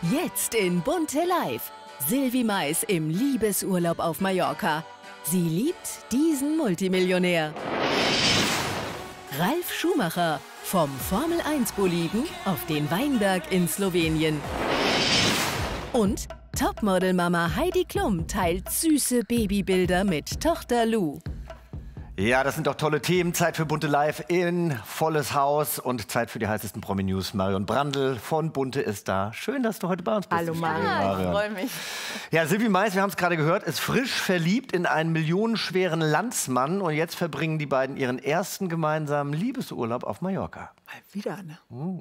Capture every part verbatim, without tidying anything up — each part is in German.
Jetzt in Bunte Live. Sylvie Mais im Liebesurlaub auf Mallorca. Sie liebt diesen Multimillionär. Ralf Schumacher vom Formel eins Boliden auf den Weinberg in Slowenien. Und Topmodel-Mama Heidi Klum teilt süße Babybilder mit Tochter Lou. Ja, das sind doch tolle Themen. Zeit für Bunte Live in volles Haus und Zeit für die heißesten Promi-News. Marion Brandl von Bunte ist da. Schön, dass du heute bei uns bist. Hallo Marion. Ja, ich freue mich. Ja, Sylvie Mais, wir haben es gerade gehört, ist frisch verliebt in einen millionenschweren Landsmann. Und jetzt verbringen die beiden ihren ersten gemeinsamen Liebesurlaub auf Mallorca. Mal wieder, ne? Mm.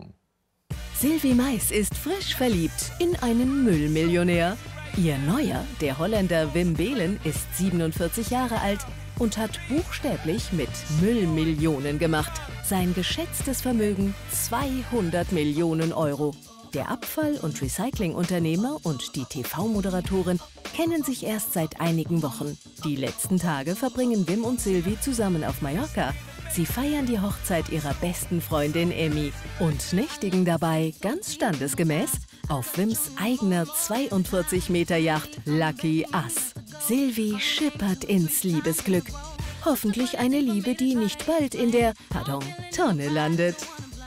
Sylvie Mais ist frisch verliebt in einen Müllmillionär. Ihr Neuer, der Holländer Wim Beelen, ist siebenundvierzig Jahre alt und hat buchstäblich mit Müllmillionen gemacht. Sein geschätztes Vermögen zweihundert Millionen Euro. Der Abfall- und Recyclingunternehmer und die T V-Moderatorin kennen sich erst seit einigen Wochen. Die letzten Tage verbringen Wim und Sylvie zusammen auf Mallorca. Sie feiern die Hochzeit ihrer besten Freundin Emmy und nächtigen dabei ganz standesgemäß auf Wims eigener zweiundvierzig Meter Yacht Lucky Us. Sylvie schippert ins Liebesglück. Hoffentlich eine Liebe, die nicht bald in der, pardon, Tonne landet.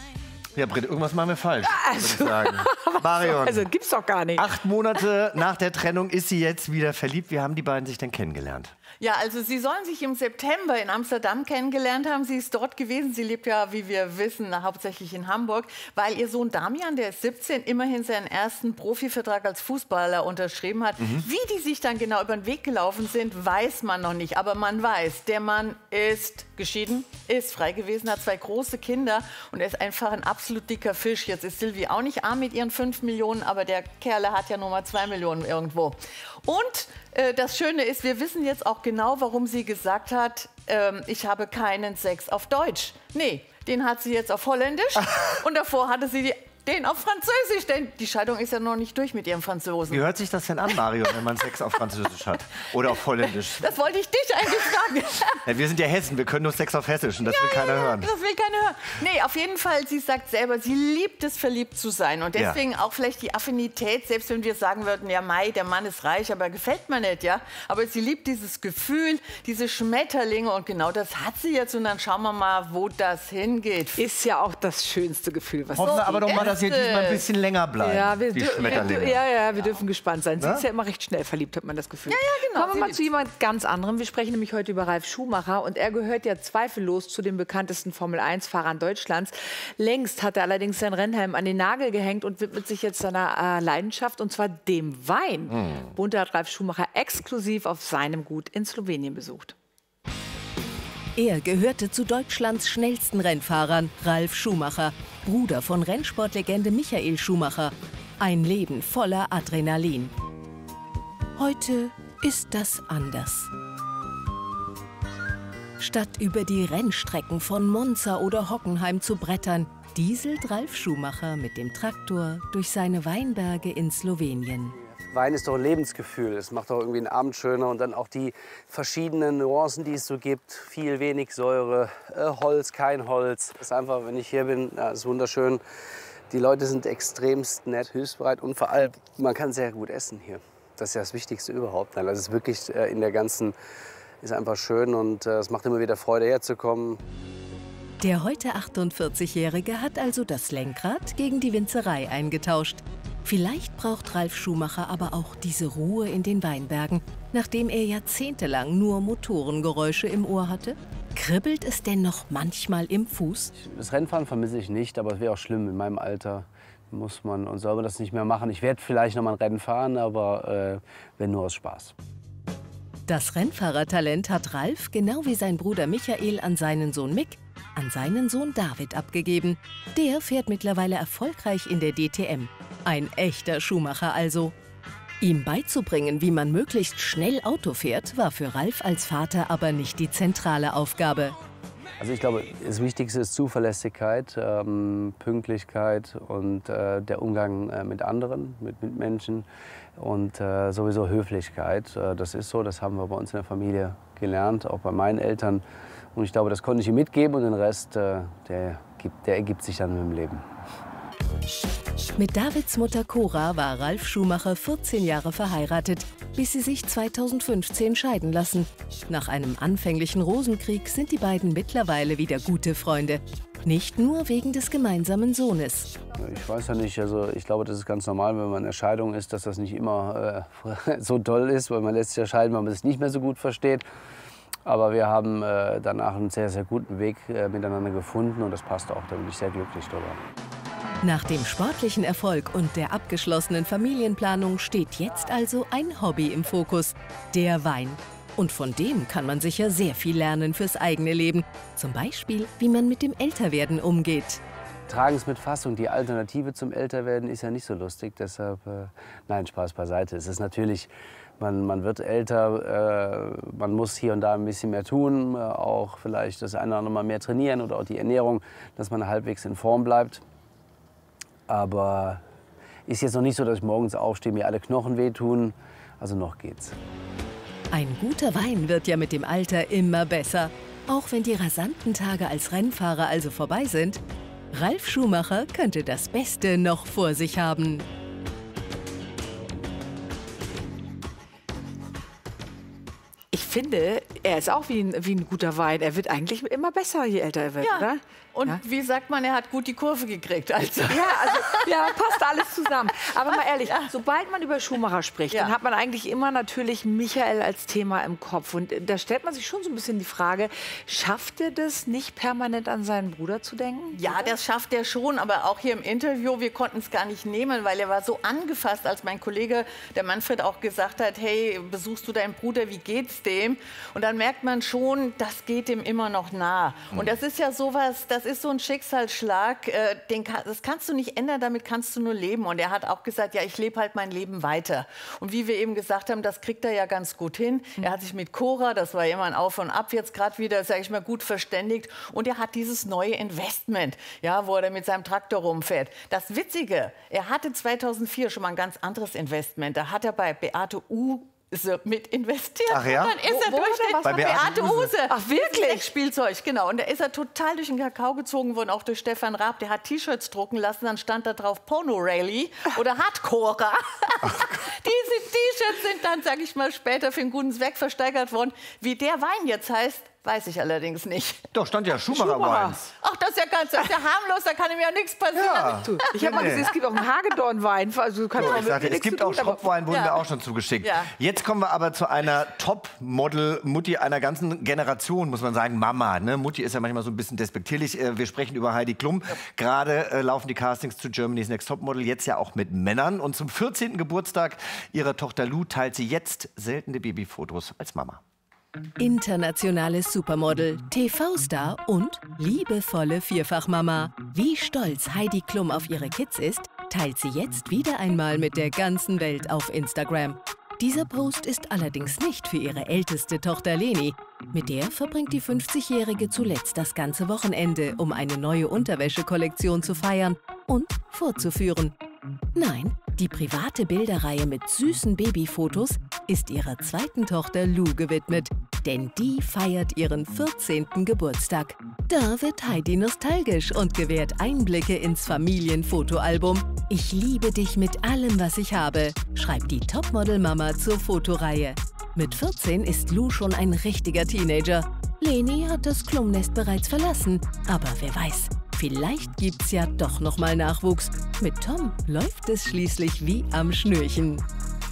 Ja, Britt, irgendwas machen wir falsch, Also, würde ich sagen. Marion, also gibt's doch gar nicht. acht Monate nach der Trennung ist sie jetzt wieder verliebt. Wie haben die beiden sich denn kennengelernt? Ja, also sie sollen sich im September in Amsterdam kennengelernt haben. Sie ist dort gewesen. Sie lebt ja, wie wir wissen, hauptsächlich in Hamburg, weil ihr Sohn Damian, der ist siebzehn, immerhin seinen ersten Profivertrag als Fußballer unterschrieben hat. Mhm. Wie die sich dann genau über den Weg gelaufen sind, weiß man noch nicht. Aber man weiß, der Mann ist geschieden, ist frei gewesen, hat zwei große Kinder und er ist einfach ein absolut dicker Fisch. Jetzt ist Sylvie auch nicht arm mit ihren fünf Millionen, aber der Kerl hat ja nur mal zwei Millionen irgendwo. Und äh, das Schöne ist, wir wissen jetzt auch genau, warum sie gesagt hat, ähm, ich habe keinen Sex auf Deutsch. Nee, den hat sie jetzt auf Holländisch und davor hatte sie die, den auf Französisch, denn die Scheidung ist ja noch nicht durch mit ihrem Franzosen. Wie hört sich das denn an, Marion, wenn man Sex auf Französisch hat? Oder auf Holländisch? Das wollte ich dich eigentlich fragen. Ja, wir sind ja Hessen, wir können nur Sex auf Hessisch und das ja, will keiner ja, hören. Das will keiner hören. Nee, auf jeden Fall, sie sagt selber, sie liebt es, verliebt zu sein. Und deswegen ja. auch vielleicht die Affinität, selbst wenn wir sagen würden, ja Mai, der Mann ist reich, aber gefällt mir nicht, ja. Aber sie liebt dieses Gefühl, diese Schmetterlinge und genau das hat sie jetzt. Und dann schauen wir mal, wo das hingeht. Ist ja auch das schönste Gefühl, was Hoffen wir aber doch mal, dass ihr diesmal ein bisschen länger bleiben, ja, wir, die wir, Schmetterlinge. Ja, ja, wir dürfen gespannt sein. Sie Na? ist ja immer recht schnell verliebt, hat man das Gefühl. Ja, ja, genau. Kommen wir mal zu jemand ganz anderem. Wir sprechen nämlich heute über Ralf Schumacher. Und er gehört ja zweifellos zu den bekanntesten Formel eins Fahrern Deutschlands. Längst hat er allerdings sein Rennhelm an den Nagel gehängt und widmet sich jetzt seiner äh, Leidenschaft, und zwar dem Wein. Mhm. Bunte hat Ralf Schumacher exklusiv auf seinem Gut in Slowenien besucht. Er gehörte zu Deutschlands schnellsten Rennfahrern, Ralf Schumacher, Bruder von Rennsportlegende Michael Schumacher. Ein Leben voller Adrenalin. Heute ist das anders. Statt über die Rennstrecken von Monza oder Hockenheim zu brettern, dieselt Ralf Schumacher mit dem Traktor durch seine Weinberge in Slowenien. Wein ist doch ein Lebensgefühl. Es macht doch irgendwie einen Abend schöner. Und dann auch die verschiedenen Nuancen, die es so gibt. Viel, wenig Säure, äh, Holz, kein Holz. Das ist einfach, wenn ich hier bin, ja, ist wunderschön. Die Leute sind extremst nett, hilfsbereit und vor allem, man kann sehr gut essen hier. Das ist ja das Wichtigste überhaupt. Also es ist wirklich äh, in der ganzen, ist einfach schön und äh, es macht immer wieder Freude, herzukommen. Der heute achtundvierzigjährige hat also das Lenkrad gegen die Winzerei eingetauscht. Vielleicht braucht Ralf Schumacher aber auch diese Ruhe in den Weinbergen, nachdem er jahrzehntelang nur Motorengeräusche im Ohr hatte. Kribbelt es denn noch manchmal im Fuß? Das Rennfahren vermisse ich nicht, aber es wäre auch schlimm. In meinem Alter muss man und soll man das nicht mehr machen. Ich werde vielleicht noch mal ein Rennen fahren, aber äh, wenn nur aus Spaß. Das Rennfahrertalent hat Ralf, genau wie sein Bruder Michael, an seinen Sohn Mick, an seinen Sohn David abgegeben. Der fährt mittlerweile erfolgreich in der D T M. Ein echter Schumacher also. Ihm beizubringen, wie man möglichst schnell Auto fährt, war für Ralf als Vater aber nicht die zentrale Aufgabe. Also ich glaube, das Wichtigste ist Zuverlässigkeit, ähm, Pünktlichkeit und äh, der Umgang äh, mit anderen, mit Mitmenschen und äh, sowieso Höflichkeit. Äh, das ist so, das haben wir bei uns in der Familie gelernt, auch bei meinen Eltern. Und ich glaube, das konnte ich ihm mitgeben und den Rest, äh, der, gibt, der ergibt sich dann mit dem Leben. Mit Davids Mutter Cora war Ralf Schumacher vierzehn Jahre verheiratet, bis sie sich zweitausendfünfzehn scheiden lassen. Nach einem anfänglichen Rosenkrieg sind die beiden mittlerweile wieder gute Freunde. Nicht nur wegen des gemeinsamen Sohnes. Ich weiß ja nicht, also ich glaube, das ist ganz normal, wenn man in der Scheidung ist, dass das nicht immer äh, so toll ist, weil man lässt sich ja scheiden, weil man es nicht mehr so gut versteht. Aber wir haben äh, danach einen sehr, sehr guten Weg äh, miteinander gefunden und das passt auch, da bin ich sehr glücklich drüber. Nach dem sportlichen Erfolg und der abgeschlossenen Familienplanung steht jetzt also ein Hobby im Fokus, der Wein. Und von dem kann man sicher sehr viel lernen fürs eigene Leben. Zum Beispiel, wie man mit dem Älterwerden umgeht. Tragen es mit Fassung. Die Alternative zum Älterwerden ist ja nicht so lustig. Deshalb, äh, nein, Spaß beiseite. Es ist natürlich, man, man wird älter, äh, man muss hier und da ein bisschen mehr tun. Äh, auch vielleicht das eine oder andere Mal mehr trainieren oder auch die Ernährung, dass man halbwegs in Form bleibt. Aber ist jetzt noch nicht so, dass ich morgens aufstehe, mir alle Knochen wehtun. Also noch geht's. Ein guter Wein wird ja mit dem Alter immer besser. Auch wenn die rasanten Tage als Rennfahrer also vorbei sind, Ralf Schumacher könnte das Beste noch vor sich haben. Ich finde, er ist auch wie ein, wie ein guter Wein. Er wird eigentlich immer besser, je älter er wird, Ja. oder? Und Ja. wie sagt man, er hat gut die Kurve gekriegt. Also. Ja, also, ja, passt alles zusammen. Aber mal ehrlich, sobald man über Schumacher spricht, Ja. dann hat man eigentlich immer natürlich Michael als Thema im Kopf. Und da stellt man sich schon so ein bisschen die Frage, schafft er das nicht permanent an seinen Bruder zu denken? Ja, das schafft er schon, aber auch hier im Interview, wir konnten es gar nicht nehmen, weil er war so angefasst, als mein Kollege, der Manfred, auch gesagt hat, hey, besuchst du deinen Bruder, wie geht's dem? Und dann merkt man schon, das geht ihm immer noch nah. Und das ist ja sowas, das ist so ein Schicksalsschlag, äh, den kann, das kannst du nicht ändern, damit kannst du nur leben. Und er hat auch gesagt, ja, ich lebe halt mein Leben weiter. Und wie wir eben gesagt haben, das kriegt er ja ganz gut hin. Er hat sich mit Cora, das war immer ein Auf und Ab, jetzt gerade wieder, sage ich mal, gut verständigt. Und er hat dieses neue Investment, ja, wo er mit seinem Traktor rumfährt. Das Witzige, er hatte zweitausendvier schon mal ein ganz anderes Investment. Da hat er bei Beate U so mit investiert. Ach ja? Und dann ist er Wo- wo durch hat er den was Bei Beate Beate Uhse. Uhse. Ach, wirklich? Spielzeug, genau. Und da ist er total durch den Kakao gezogen worden, auch durch Stefan Raab. Der hat T-Shirts drucken lassen, dann stand da drauf Porno Rally oder Hardcore. Diese T-Shirts sind dann, sag ich mal, später für einen guten Zweck versteigert worden. Wie der Wein jetzt heißt, weiß ich allerdings nicht. Doch, stand ja Schumacher, Schumacher. Wines. Ach, das ist ja ganz, das ist ja harmlos, da kann ihm ja nichts passieren. Ja. Ich habe mal Nee. gesehen, es gibt auch einen Hagedorn-Wein. Also, du kannst auch Ich mit sagte, mir es nichts gibt zu auch tun, aber- Schrottwein, wurden Ja. wir auch schon zugeschickt. Ja. Jetzt kommen wir aber zu einer Top-Model-Mutti einer ganzen Generation, muss man sagen. Mama, ne? Mutti ist ja manchmal so ein bisschen despektierlich. Äh, Wir sprechen über Heidi Klum. Gerade äh, laufen die Castings zu Germany's Next Topmodel, jetzt ja auch mit Männern. Und zum vierzehnten Geburtstag ihrer Tochter Lou teilt sie jetzt seltene Babyfotos als Mama. Internationales Supermodel, T V-Star und liebevolle Vierfachmama. Wie stolz Heidi Klum auf ihre Kids ist, teilt sie jetzt wieder einmal mit der ganzen Welt auf Instagram. Dieser Post ist allerdings nicht für ihre älteste Tochter Leni. Mit der verbringt die fünfzigjährige zuletzt das ganze Wochenende, um eine neue Unterwäschekollektion zu feiern und vorzuführen. Nein, die private Bilderreihe mit süßen Babyfotos ist ihrer zweiten Tochter Lou gewidmet, denn die feiert ihren vierzehnten Geburtstag. Da wird Heidi nostalgisch und gewährt Einblicke ins Familienfotoalbum. Ich liebe dich mit allem, was ich habe, schreibt die Topmodel-Mama zur Fotoreihe. Mit vierzehn ist Lou schon ein richtiger Teenager. Leni hat das Klumnest bereits verlassen, aber wer weiß, vielleicht gibt's ja doch noch mal Nachwuchs. Mit Tom läuft es schließlich wie am Schnürchen.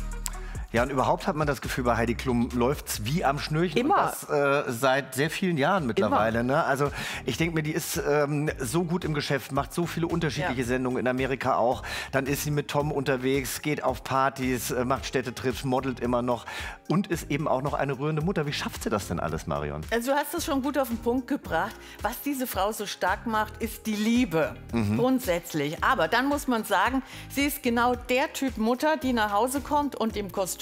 Ja, und überhaupt hat man das Gefühl, bei Heidi Klum läuft's wie am Schnürchen. Immer. Und das äh, seit sehr vielen Jahren mittlerweile. Ne? Also ich denke mir, die ist ähm, so gut im Geschäft, macht so viele unterschiedliche Ja. Sendungen, in Amerika auch. Dann ist sie mit Tom unterwegs, geht auf Partys, äh, macht Städtetrips, modelt immer noch und ist eben auch noch eine rührende Mutter. Wie schafft sie das denn alles, Marion? Also du hast es schon gut auf den Punkt gebracht. Was diese Frau so stark macht, ist die Liebe. Grundsätzlich. Aber dann muss man sagen, sie ist genau der Typ Mutter, die nach Hause kommt und im Kostüm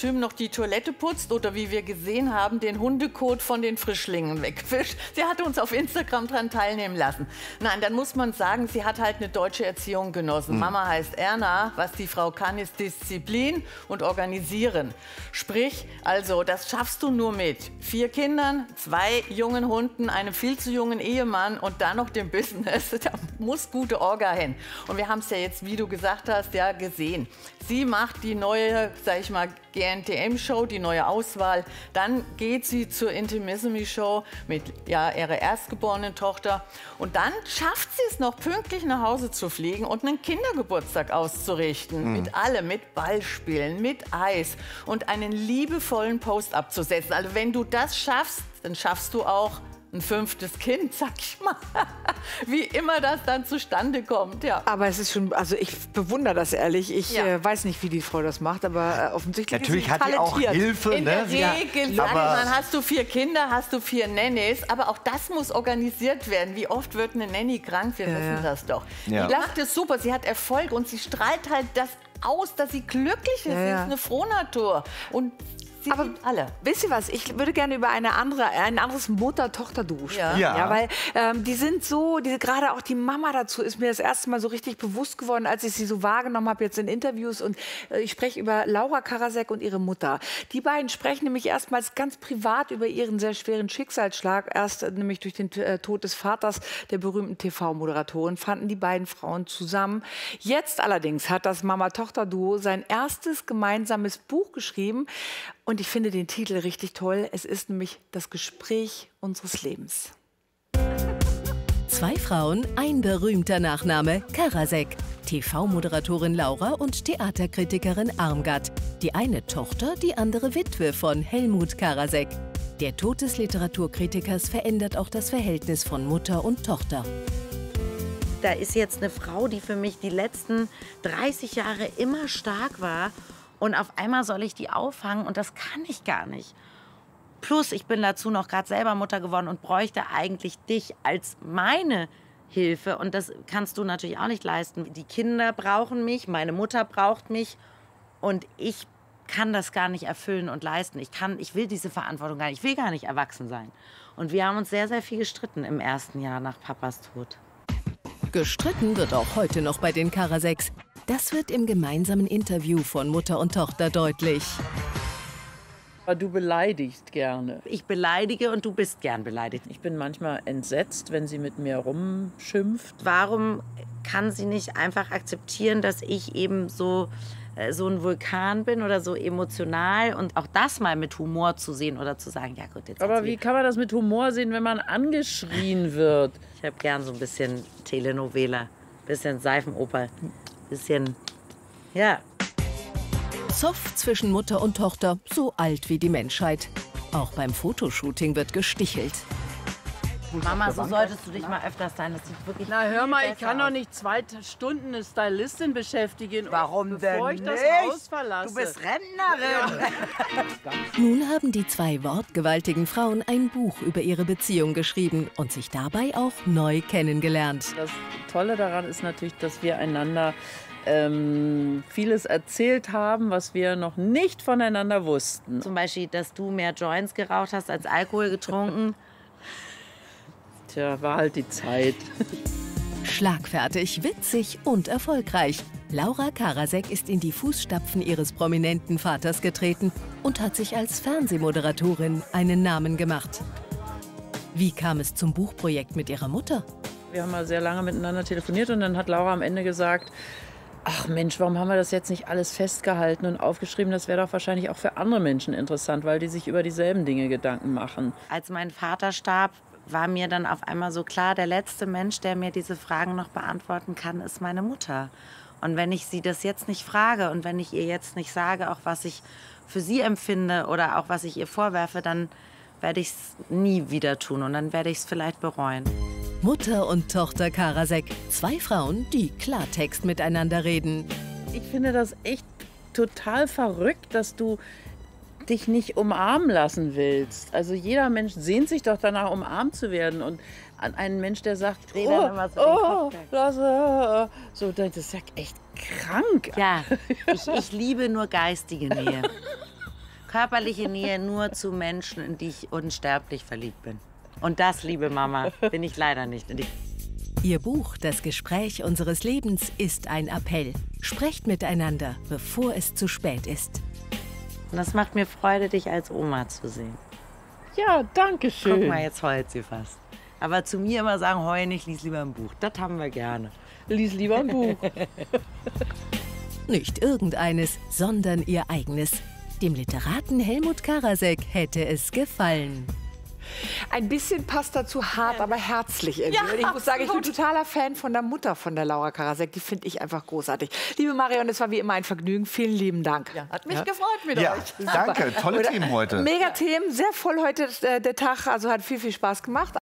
Kostüm noch die Toilette putzt oder wie wir gesehen haben, den Hundekot von den Frischlingen wegfischt. Sie hatte uns auf Instagram daran teilnehmen lassen. Nein, dann muss man sagen, sie hat halt eine deutsche Erziehung genossen. Mhm. Mama heißt Erna, was die Frau kann, ist Disziplin und Organisieren. Sprich, also das schaffst du nur mit vier Kindern, zwei jungen Hunden, einem viel zu jungen Ehemann und dann noch dem Business. Da muss gute Orga hin. Und wir haben es ja jetzt, wie du gesagt hast, ja gesehen. Sie macht die neue, sag ich mal, G N T M-Show, die neue Auswahl. Dann geht sie zur Intimissimi-Show mit ja, ihrer erstgeborenen Tochter. Und dann schafft sie es noch, pünktlich nach Hause zu fliegen und einen Kindergeburtstag auszurichten. Mhm. Mit allem, mit Ballspielen, mit Eis und einen liebevollen Post abzusetzen. Also wenn du das schaffst, dann schaffst du auch ein fünftes Kind, sag ich mal. Wie immer das dann zustande kommt, ja. Aber es ist schon, also ich bewundere das ehrlich. Ich ja. äh, weiß nicht, wie die Frau das macht, aber äh, offensichtlich Natürlich ist sie hat die auch Hilfe. In ne? der Regel sagt man, hast du vier Kinder, hast du vier Nannies. Aber auch das muss organisiert werden. Wie oft wird eine Nanny krank? Wir ja, wissen ja. das doch. Ja. Die macht es super, sie hat Erfolg und sie strahlt halt das aus, dass sie glücklich ist. Ja, sie ja. ist eine Frohnatur. Und Sie aber alle. Wisst ihr was? Ich würde gerne über eine andere, ein anderes Mutter-Tochter-Duo sprechen. Ja. Ja, weil ähm, die sind so, die, gerade auch die Mama dazu ist mir das erste Mal so richtig bewusst geworden, als ich sie so wahrgenommen habe jetzt in Interviews. Und äh, ich spreche über Laura Karasek und ihre Mutter. Die beiden sprechen nämlich erstmals ganz privat über ihren sehr schweren Schicksalsschlag. Erst äh, nämlich durch den äh, Tod des Vaters der berühmten T V-Moderatorin fanden die beiden Frauen zusammen. Jetzt allerdings hat das Mama-Tochter-Duo sein erstes gemeinsames Buch geschrieben. Und ich finde den Titel richtig toll. Es ist nämlich das Gespräch unseres Lebens. Zwei Frauen, ein berühmter Nachname, Karasek. T V-Moderatorin Laura und Theaterkritikerin Armgard. Die eine Tochter, die andere Witwe von Helmut Karasek. Der Tod des Literaturkritikers verändert auch das Verhältnis von Mutter und Tochter. Da ist jetzt eine Frau, die für mich die letzten dreißig Jahre immer stark war. Und auf einmal soll ich die auffangen und das kann ich gar nicht. Plus, ich bin dazu noch gerade selber Mutter geworden und bräuchte eigentlich dich als meine Hilfe. Und das kannst du natürlich auch nicht leisten. Die Kinder brauchen mich, meine Mutter braucht mich und ich kann das gar nicht erfüllen und leisten. Ich, kann, ich will diese Verantwortung gar nicht, ich will gar nicht erwachsen sein. Und wir haben uns sehr, sehr viel gestritten im ersten Jahr nach Papas Tod. Gestritten wird auch heute noch bei den Karaseks. Das wird im gemeinsamen Interview von Mutter und Tochter deutlich. Aber du beleidigst gerne. Ich beleidige und du bist gern beleidigt. Ich bin manchmal entsetzt, wenn sie mit mir rumschimpft. Warum kann sie nicht einfach akzeptieren, dass ich eben so, äh, so ein Vulkan bin oder so emotional und auch das mal mit Humor zu sehen oder zu sagen, ja gut, jetzt... Aber wie kann man das mit Humor sehen, wenn man angeschrien wird? Ich habe gern so ein bisschen Telenovela, bisschen Seifenoper. Bisschen, ja. Zoff zwischen Mutter und Tochter, so alt wie die Menschheit. Auch beim Fotoshooting wird gestichelt. Mama, so solltest du dich mal öfters sein. Das sieht wirklich Na hör mal, ich kann aus. doch nicht zwei Stunden eine Stylistin beschäftigen, Warum bevor denn ich das nicht? Haus verlasse. Du bist Rentnerin. Nun haben die zwei wortgewaltigen Frauen ein Buch über ihre Beziehung geschrieben und sich dabei auch neu kennengelernt. Das Tolle daran ist natürlich, dass wir einander ähm, vieles erzählt haben, was wir noch nicht voneinander wussten. Zum Beispiel, dass du mehr Joints geraucht hast als Alkohol getrunken. Tja, war halt die Zeit. Schlagfertig, witzig und erfolgreich. Laura Karasek ist in die Fußstapfen ihres prominenten Vaters getreten und hat sich als Fernsehmoderatorin einen Namen gemacht. Wie kam es zum Buchprojekt mit ihrer Mutter? Wir haben mal sehr lange miteinander telefoniert und dann hat Laura am Ende gesagt, ach Mensch, warum haben wir das jetzt nicht alles festgehalten und aufgeschrieben? Das wäre doch wahrscheinlich auch für andere Menschen interessant, weil die sich über dieselben Dinge Gedanken machen. Als mein Vater starb, war mir dann auf einmal so klar, der letzte Mensch, der mir diese Fragen noch beantworten kann, ist meine Mutter. Und wenn ich sie das jetzt nicht frage und wenn ich ihr jetzt nicht sage, auch was ich für sie empfinde oder auch was ich ihr vorwerfe, dann werde ich es nie wieder tun und dann werde ich es vielleicht bereuen. Mutter und Tochter Karasek, zwei Frauen, die Klartext miteinander reden. Ich finde das echt total verrückt, dass du dich nicht umarmen lassen willst. Also jeder Mensch sehnt sich doch danach, umarmt zu werden. Und an einen Mensch, der sagt, Dreh oh, dann immer so den oh, Kopf weg. das, äh, so, das ist ja echt krank. Ja, ich, ich liebe nur geistige Nähe. körperliche Nähe nur zu Menschen, in die ich unsterblich verliebt bin. Und das, liebe Mama, bin ich leider nicht. Ihr Buch Das Gespräch unseres Lebens ist ein Appell. Sprecht miteinander, bevor es zu spät ist. Und das macht mir Freude, dich als Oma zu sehen. Ja, danke schön. Guck mal, jetzt heult sie fast. Aber zu mir immer sagen, heul nicht, lies lieber ein Buch. Das haben wir gerne. Lies lieber ein Buch. Nicht irgendeines, sondern ihr eigenes. Dem Literaten Helmut Karasek hätte es gefallen. Ein bisschen passt dazu hart, aber herzlich irgendwie. Ja, Und ich muss sagen, ich bin absolut. totaler Fan von der Mutter von der Laura Karasek. Die finde ich einfach großartig. Liebe Marion, es war wie immer ein Vergnügen. Vielen lieben Dank. Ja, hat mich gefreut mit Ja, euch. danke. Tolle Oder- Themen heute. Mega Themen, sehr voll heute äh, der Tag. Also hat viel, viel Spaß gemacht.